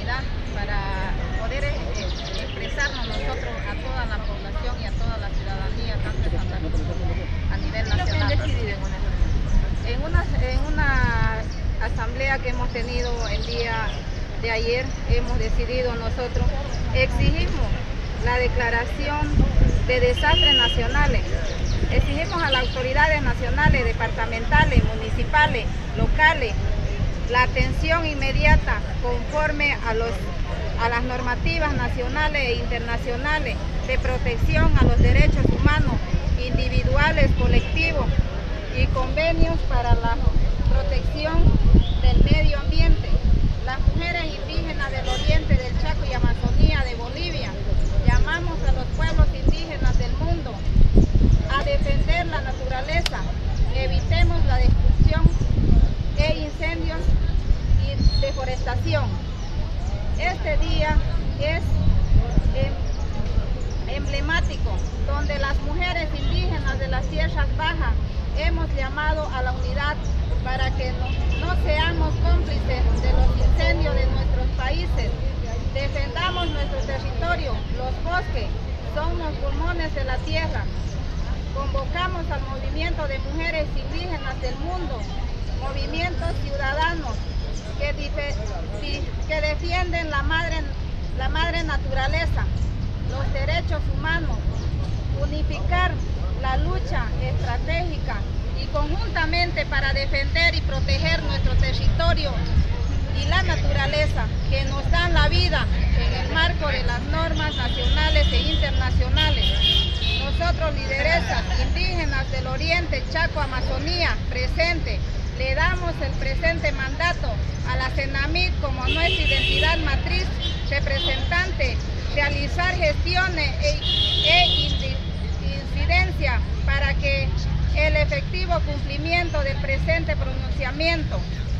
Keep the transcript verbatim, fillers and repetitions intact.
oportunidad para poder eh, expresarnos nosotros a toda la población y a toda la ciudadanía, tanto de Santa Cruz como a nivel nacional. ¿Qué han decidido en una En una, en una asamblea que hemos tenido el día de ayer, hemos decidido nosotros, exigimos la declaración de desastres nacionales. Exigimos a las autoridades nacionales, departamentales, municipales, locales, la atención inmediata conforme a, los, a las normativas nacionales e internacionales de protección a los derechos humanos individuales, colectivos y convenios para la protección del medio ambiente. Las mujeres indígenas del oriente del Chaco y Amazonía de Bolivia llamamos a los pueblos indígenas del mundo a defender la naturaleza, evitemos la destrucción e incendios y deforestación. Este día es emblemático, donde las mujeres indígenas de las tierras bajas hemos llamado a la unidad para que no, no seamos cómplices de los incendios de nuestros países. Defendamos nuestro territorio, los bosques son los pulmones de la tierra. Convocamos al movimiento de mujeres indígenas del mundo, movimientos ciudadanos que, que defienden la madre, la madre naturaleza, los derechos humanos, unificar la lucha estratégica y conjuntamente para defender y proteger nuestro territorio y la naturaleza que nos dan la vida en el marco de las normas nacionales e internacionales. Nosotros, lideresas indígenas del Oriente, Chaco, Amazonía, presente, le damos el presente mandato a la CENAMIC como nuestra identidad matriz representante, realizar gestiones e, e incidencia para que el efectivo cumplimiento del presente pronunciamiento